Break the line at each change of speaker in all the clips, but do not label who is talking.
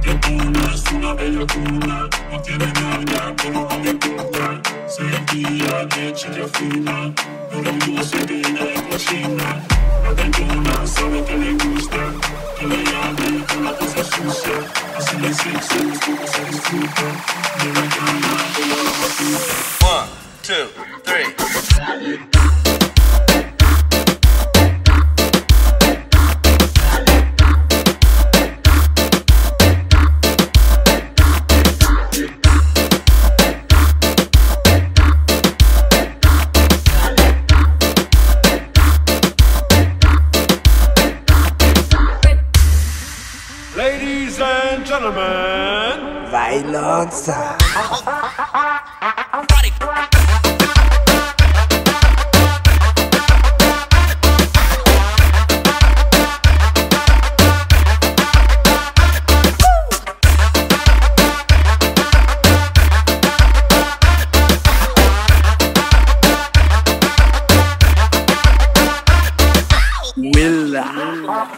Una es una bella cuna, no tiene nada, pero no me importa. Sentía leche que fina, pero no se viene en cocina. La tentona sabe que le gusta, que le llame con la cosa sucia. Así le sexo, como se disfruta, de la cama como la batuta.
1, 2, 3.
Ladies and gentlemen,
Bailonza. Willa.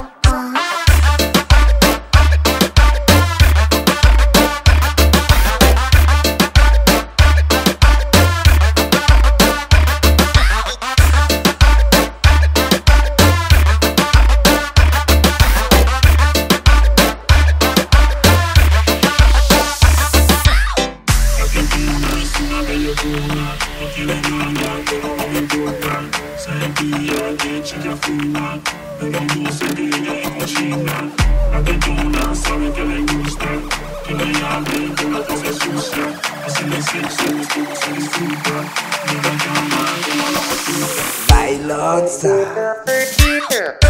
No tiene nada, pero no me importa. Sentía leche que fina, pero no se viene en cocina. La tentona sabe que le gusta, que le llame con la cosa sucia. Así le sexo, como se disfruta, de la cama como la batuta.
Bailonza.